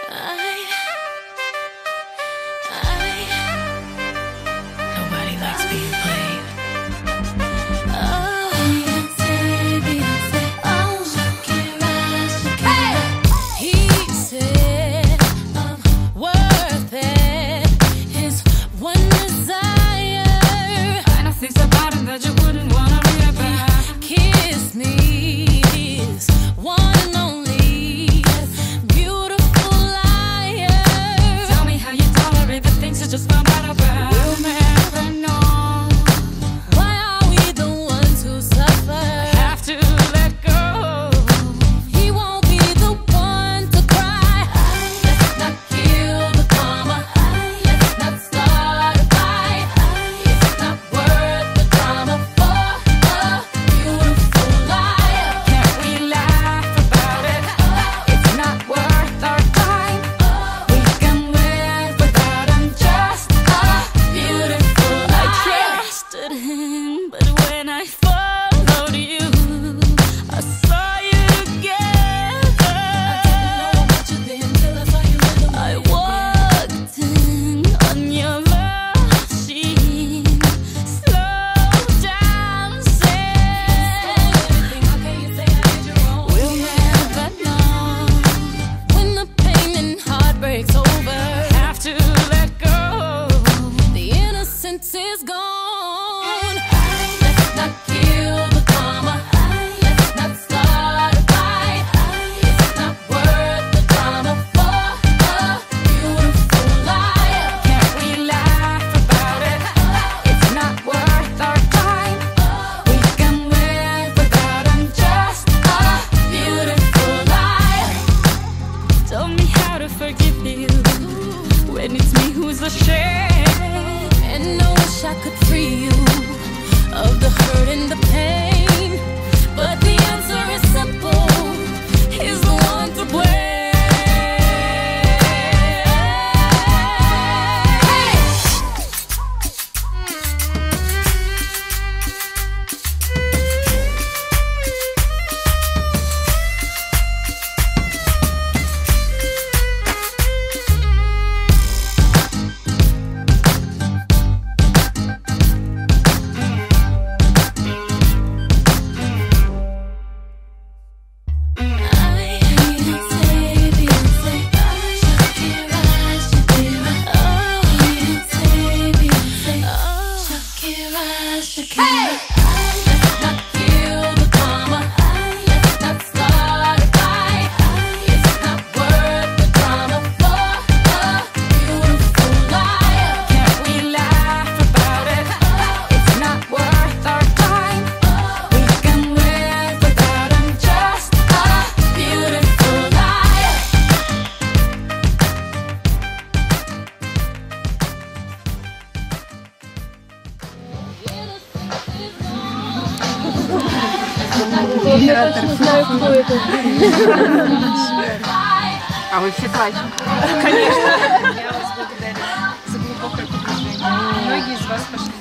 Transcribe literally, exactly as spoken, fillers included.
Is gone. Let's not kill the karma. Let's not start a fight. It's not worth the drama for a beautiful life. Can't we laugh about it? It's not worth our time. We can live without them. Just a beautiful life. Tell me how to forgive you when it's me who's ashamed. And I wish I could free you of the hurt and the pain, but the answer is simple. He's the one to blame. А вы все плачете? Конечно. Я вас благодарю за глубокое погружение. Многие из вас пошли